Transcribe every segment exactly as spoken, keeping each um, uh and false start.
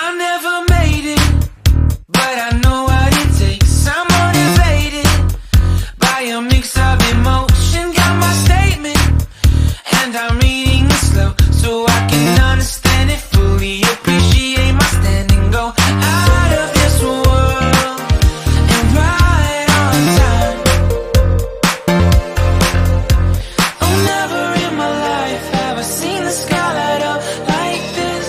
I never made it, but I know what it takes. I'm motivated by a mix of emotion. Got my statement, and I'm reading it slow so I can understand it fully. Appreciate my stand and go out of this world and right on time. Oh, never in my life have I seen the sky light up like this.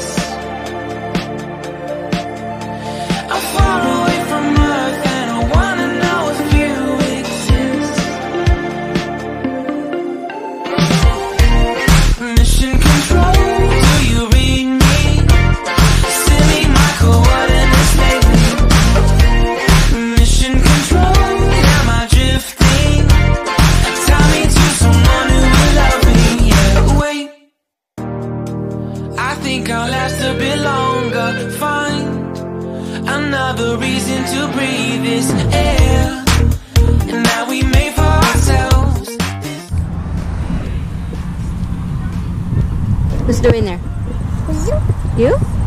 I'm far away from Earth and I wanna know if you exist. Mission control, do you read me? Send me my coordinates lately. Mission control, am I drifting? Tie me to someone who will love me. Yeah, wait, I think I'll last a bit longer. Find another reason to breathe this air, and that we made for ourselves. Who's the winner? You. You?